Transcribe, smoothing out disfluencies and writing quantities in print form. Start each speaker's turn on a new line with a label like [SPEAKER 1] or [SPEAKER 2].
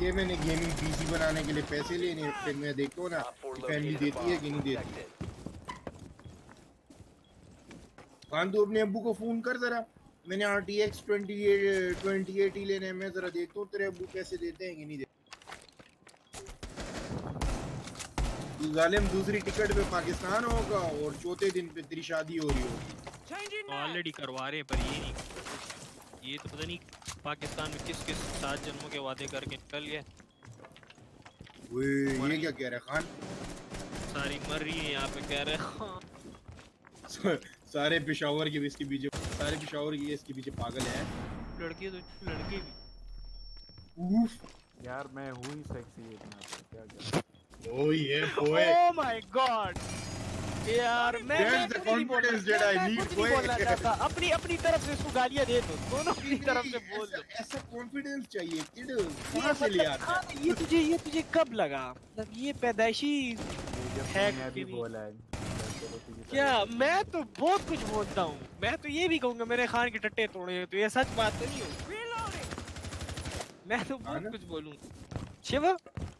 [SPEAKER 1] ये मैंने gaming PC बनाने के लिए पैसे लेने, फिर मैं देखता हूँ ना फैमिली देती है कि नहीं देती। खान तू अपने अब्बू को फोन कर जरा, मैंने RTX 2080 लेने हैं, मैं जरा देखता हूँ तेरे अब्बू पैसे देते हैं कि नहीं देते। तू जालिम दूसरी टिकट पे पाकिस्तान होगा और चौथे दिन पे तेरी शादी हो रही होगी।
[SPEAKER 2] ऑलरेडी करवा रहे हैं, पर ये नहीं, ये तो पता नहीं पाकिस्तान में किस किस 7 जन्मों के वादे करके निकल गया।
[SPEAKER 1] ये क्या कह रहा है खान?
[SPEAKER 2] सारी मर रही है यहाँ पे, कह रहे हैं
[SPEAKER 1] सारे पेशावर के इसके पीछे, सारे पेशावर के इसके पीछे पागल है।
[SPEAKER 2] लड़की तो लड़की भी।
[SPEAKER 3] यार मैं हूँ ही सेक्सी इतना, क्या क्या।
[SPEAKER 1] ओह ये बोए,
[SPEAKER 2] ओह माय गॉड यार, मैं
[SPEAKER 1] That's the confidence that I need, boy.
[SPEAKER 2] बोलना चाहता, अपनी तरफ से इसको गालियां दे दो, दोनों की तरफ से बोल दो।
[SPEAKER 1] ऐसा कॉन्फिडेंस चाहिए किड, कहाँ से ले आता है?
[SPEAKER 2] ये तुझे कब लगा? मतलब ये पैदाइशी है
[SPEAKER 3] भी बोला है
[SPEAKER 2] क्या? मैं तो बहुत कुछ बोलता हूँ, मैं तो ये भी कहूँगा मेरे खान के टट्टे तोड़े हैं, तो ये सच बात तो नहीं हो। मैं तो बहुत कुछ बोलूँ। शिवा